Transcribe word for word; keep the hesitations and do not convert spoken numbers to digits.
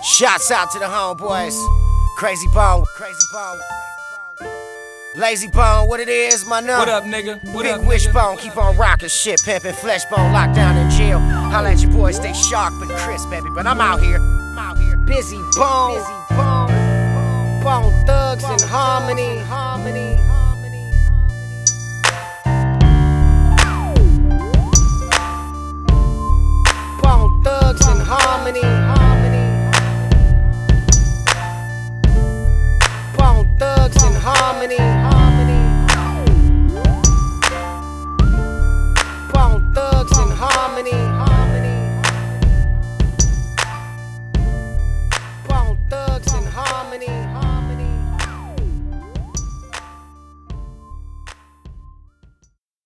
Shouts out to the homeboys. Crazy Bone, Crazy Bone. Lazy Bone, what it is, my number. What up, nigga? What Big up, Wishbone, keep on rocking shit, pimpin', Fleshbone, locked down in jail. Holla at your boys, stay sharp and crisp, baby. But I'm out here, I'm out here. Busy Bone, Busy Bone, Bone Thugs in harmony, harmony.